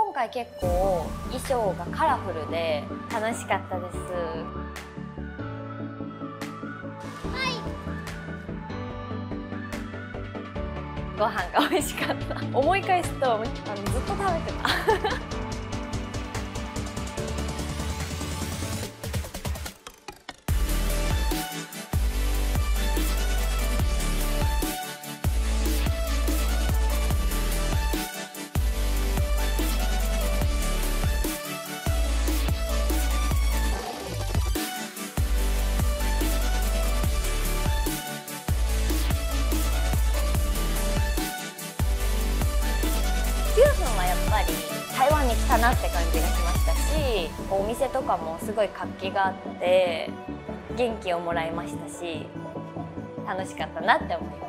今回結構衣装がカラフルで楽しかったです。ご飯が美味しかった。思い返すとずっと食べてた。9分はやっぱり台湾に来たなって感じがしましたし、お店とかもすごい活気があって元気をもらいましたし、楽しかったなって思います。